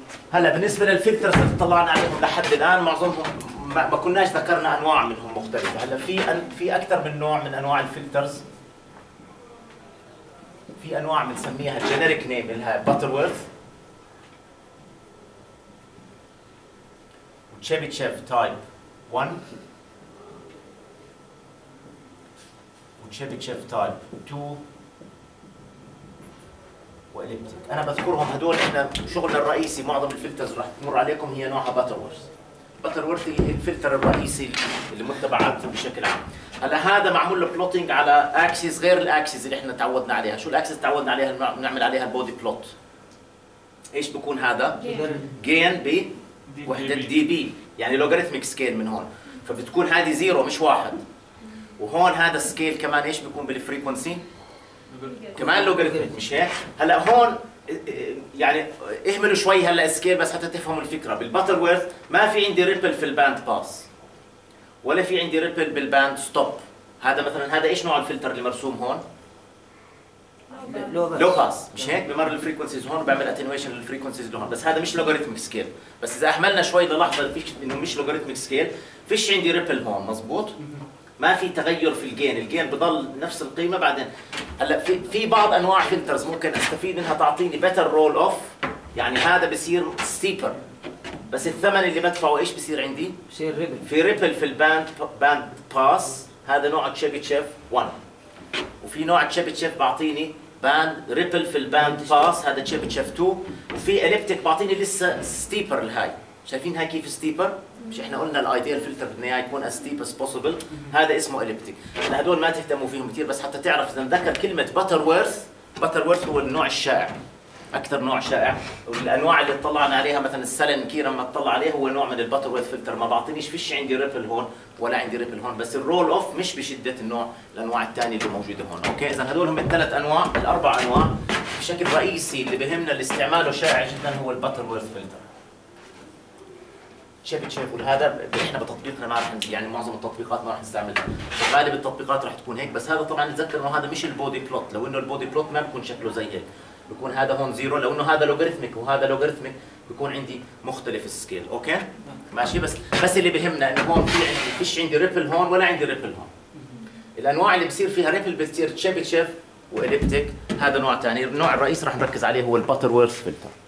هلا بالنسبه للفلترز اللي طلعنا عليهم لحد الان معظمهم ما كناش ذكرنا انواع منهم مختلفه. هلا في اكثر من نوع من انواع الفلترز. في انواع بنسميها الجينيريك نيم اللي هي باترورث وتشيبيتشيف تايب 1 وتشيبيتشيف تايب 2 واليبتيك. انا بذكرهم هدول، احنا شغلنا الرئيسي معظم الفلترز راح تمر عليكم هي نوعها باترورث. باترورث هي الفلتر الرئيسي اللي متبعات بشكل عام. هلا هذا معمول له بلوتنج على اكسس غير الاكسس اللي احنا تعودنا عليها. شو الاكسس تعودنا عليها؟ بنعمل عليها البودي بلوت. ايش بكون هذا؟ جين بوحده دي بي، يعني لوغاريتميك سكيل من هون، فبتكون هذه زيرو مش واحد. وهون هذا السكيل كمان ايش بيكون بالفريكونسي؟ كمان لوغاريتميك مش هيك؟ هلا هون يعني اهملوا شوي هلا السكيل بس حتى تفهموا الفكره. بالباترورث ما في عندي ريبل في الباند باس ولا في عندي ريبل بالباند ستوب. هذا مثلا هذا ايش نوع الفلتر اللي مرسوم هون؟ لو باس مش هيك؟ بمر الفريكونسيز هون وبعمل اتنويشن للفريكونسيز اللي هون، بس هذا مش لوغاريتميك سكيل. بس اذا اهملنا شوي للحظه فيش انه مش لوغاريتميك سكيل، فيش عندي ريبل هون مزبوط؟ ما في تغير في الجين بضل نفس القيمه. بعدين هلا في بعض انواع فلترز ممكن استفيد منها تعطيني بيتر رول اوف، يعني هذا بصير ستيبر بس الثمن اللي بدفعه ايش بصير عندي؟ بصير ريبل. في ريبل في الباند باس، هذا نوع تشيبيتشيف 1. وفي نوع تشيبيتشيف بعطيني باند ريبل في الباند باس، هذا تشيبيتشيف 2. وفي اليبتيك بعطيني لسه ستيبر الهاي. شايفين هاي كيف ستيبر؟ مش احنا قلنا الايديال فلتر بدنا اياه يكون as steep as possible، هذا اسمه اليبتيك. هدول ما تهتموا فيهم كثير بس حتى تعرف اذا نذكر كلمه باترورث هو النوع الشائع، اكثر نوع شائع. والانواع اللي اطلعنا عليها مثلا السلن كيرا ما اطلع عليه هو نوع من الباترورث فلتر، ما بعطينيش فيش عندي ريبل هون ولا عندي ريبل هون، بس الرول اوف مش بشده الانواع الثانيه اللي موجوده هون. اوكي، اذا هدول هم الثلاث انواع، الاربع انواع بشكل رئيسي اللي بهمنا اللي استعماله شائع جدا هو الباترورث فلتر. تشيبيتشيف. وهذا احنا بتطبيقنا ما رح يعني معظم التطبيقات ما رح نستعملها، غالب التطبيقات رح تكون هيك. بس هذا طبعا نتذكر انه هذا مش البودي بلوت، لو انه البودي بلوت ما بكون شكله زي هيك، بكون هذا هون زيرو. لو انه هذا لوغاريتميك وهذا لوغاريتميك بكون عندي مختلف السكيل. اوكي ماشي. بس اللي بهمنا انه هون فيش عندي ريبل هون ولا عندي ريبل هون. الانواع اللي بصير فيها ريبل بتصير تشيبيتشيف واليبتيك، هذا نوع ثاني. النوع الرئيسي رح نركز عليه هو الباترورث فلتر.